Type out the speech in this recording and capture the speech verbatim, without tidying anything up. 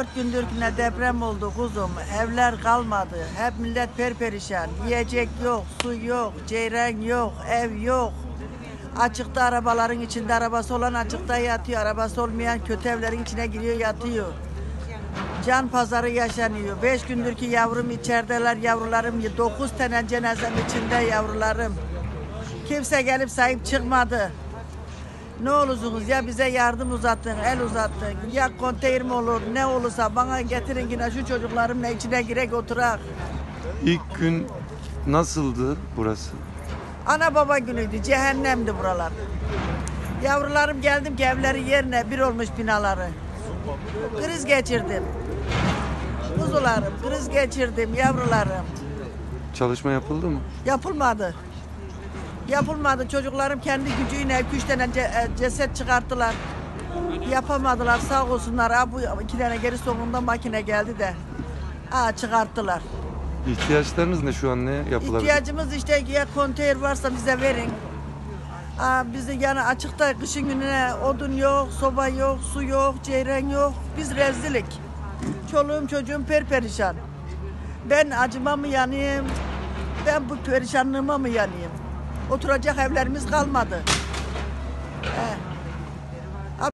Dört gündür ne deprem oldu kuzum. Evler kalmadı. Hep millet perperişan. Yiyecek yok, su yok, ceyran yok, ev yok. Açıkta arabaların içinde, arabası olan açıkta yatıyor. Arabası olmayan kötü evlerin içine giriyor, yatıyor. Can pazarı yaşanıyor. Beş gündür ki yavrum içerideler, yavrularım. Dokuz tane cenazem içinde yavrularım. Kimse gelip sahip çıkmadı. Ne olursunuz ya bize yardım uzatın, el uzatın. Ya konteyner mi olur, ne olursa bana getirin yine şu çocuklarımla içine girek oturak. İlk gün nasıldı burası? Ana baba günüydü, cehennemdi buralar. Yavrularım geldim ki evleri yerine bir olmuş binaları. Kriz geçirdim. Kuzularım, kriz geçirdim yavrularım. Çalışma yapıldı mı? Yapılmadı. Yapılmadı. Çocuklarım kendi gücüyle iki üç tane ceset çıkarttılar. Yapamadılar sağ olsunlar. Ha, bu iki tane geri sonunda makine geldi de ha, çıkarttılar. İhtiyaçlarınız ne şu an, ne yapılabilir? İhtiyacımız işte ya konteyner varsa bize verin. Ha, bizi yani açıkta kışın gününe odun yok, soba yok, su yok, ceyran yok. Biz rezillik. Çoluğum çocuğum perperişan. Ben acıma mı yanayım? Ben bu perişanlığıma mı yanayım? Oturacak evlerimiz kalmadı. He.